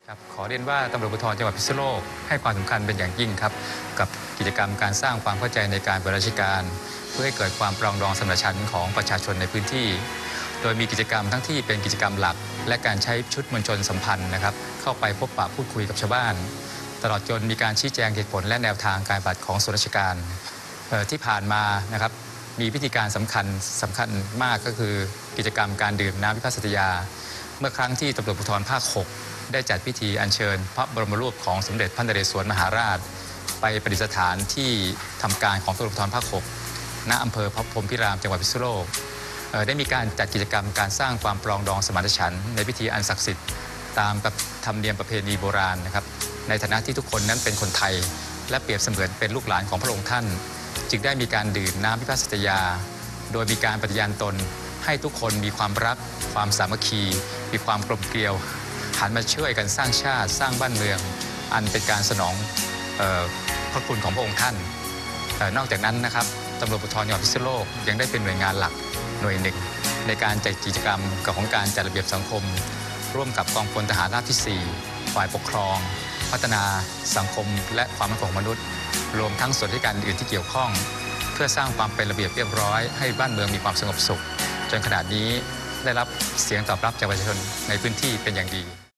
ครับขอเรียนว่าตำรวจภูธรจังหวัดพิษณุโลกให้ความสำคัญเป็นอย่างยิ่งครับกับกิจกรรมการสร้างความเข้าใจในการบริหารราชการเพื่อให้เกิดความปรองดองสมานฉันท์ของประชาชนในพื้นที่โดยมีกิจกรรมทั้งที่เป็นกิจกรรมหลักและการใช้ชุดมวลชนสัมพันธ์นะครับเข้าไปพบปะพูดคุยกับชาวบ้านตลอดจนมีการชี้แจงเหตุผลและแนวทางการปฏิบัติของส่วนราชการที่ผ่านมานะครับมีพิธีการสำคัญมากก็คือกิจกรรมการดื่มน้ำพิพัฒน์สัตยาเมื่อครั้งที่ตำรวจภูธรภาค 6ได้จัดพิธีอัญเชิญพระบรมรูปของสมเด็จพระนเรศวรมหาราชไปประดิษฐานที่ทำการของตำรวจภูธรภาค 6ณอำเภอพรหมพิรามจังหวัดพิษณุโลกได้มีการจัดกิจกรรมการสร้างความปรองดองสมานฉันท์ในพิธีอันศักดิ์สิทธิ์ตามธรรมเนียมประเพณีโบราณนะครับในฐานะที่ทุกคนนั้นเป็นคนไทยและเปรียบเสมือนเป็นลูกหลานของพระองค์ท่านจึงได้มีการดื่มน้ำพิพัฒน์สัตยาโดยมีการปฏิญาณตนให้ทุกคนมีความรักความสามัคคีมีความกลมเกลียวหันมาช่วยกันสร้างชาติสร้างบ้านเมืองอันเป็นการสนองพระคุณของพระองค์ท่านนอกจากนั้นนะครับตำรวจภูธรจังหวัดพิษณุโลกยังได้เป็นหน่วยงานหลักหน่วยหนึ่งในการจัดกิจกรรมของการจัดระเบียบสังคมร่วมกับกองพลทหารราบที่ 4ฝ่ายปกครองพัฒนาสังคมและความมั่นคงของมนุษย์รวมทั้งส่วนราชการอื่นที่เกี่ยวข้องเพื่อสร้างความเป็นระเบียบเรียบร้อยให้บ้านเมืองมีความสงบสุขจนขณะนี้ได้รับเสียงตอบรับจากประชาชนในพื้นที่เป็นอย่างดี